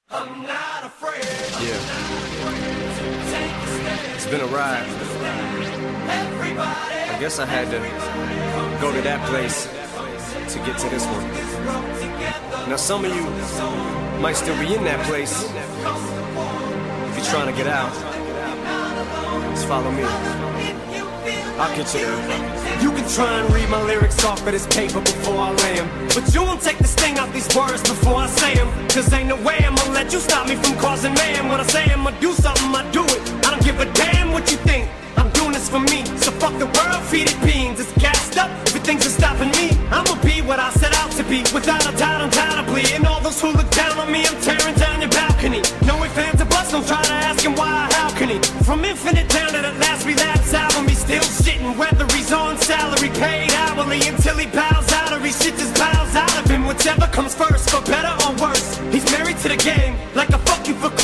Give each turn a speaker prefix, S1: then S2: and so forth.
S1: I'm not afraid.
S2: Yeah. It's been a ride. I guess I had to go to that place to get to this one. Now some of you might still be in that place. If you're trying to get out, just follow me. I'll get you there. You can try and read my lyrics off of this paper before I lay 'em, but you won't take the sting out these words before I say 'em. Cause ain't no way I'ma let you stop me from causing mayhem. When I say I'ma do something, I do it. I don't give a damn what you think. I'm doing this for me. So fuck the world, feed it beans. It's gassed up, everything's just stopping me. I'ma be what I set out to be, without a doubt, undoubtedly. And all those who look down on me, I'm tearing down your balcony. No ifs, ands, or buts, don't try to ask him why or how can he. From Infinite down to the last relapse album, he's still shitting. Whether he's on salary, paid hourly, until he bows out or he shit just bows out of him. Whichever comes first, for better or worse. He's married to the game, like a fuck you for